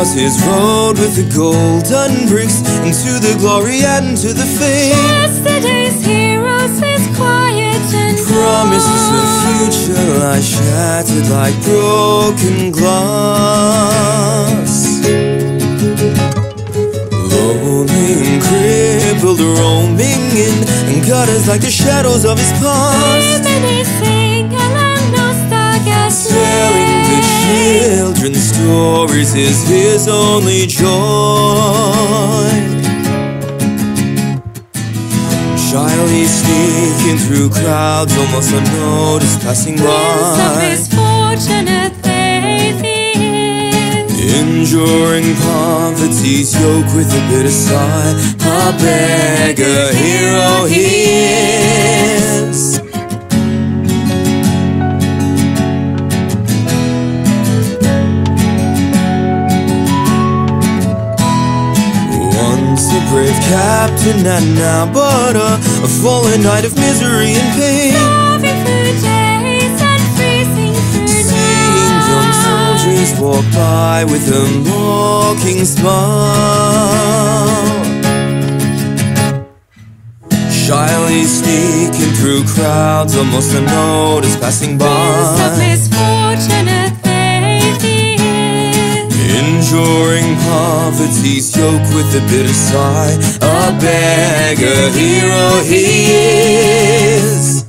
was his road with the golden bricks, into the glory and to the fame. Yesterday's heroes is quiet and Promises of future lie shattered like broken glass. Lonely and crippled, roaming in, and gutters like the shadows of his past. Women sing along nostalgia's Telling the children's stories is his only joy. Shyly sneaking through crowds, almost unnoticed, passing by. of his fortunate faith he is. Enduring poverty's yoke with a bitter sigh. A beggar hero he is. Once a brave captain and now but a fallen knight of misery and pain. Starving through days and freezing through Seeing young soldiers walk by with a mocking smile. Shyly sneaking through crowds, almost unnoticed, passing by. of his fortunate faith he is. Enduring poverty's yoke with a bitter sigh. A beggar hero he is.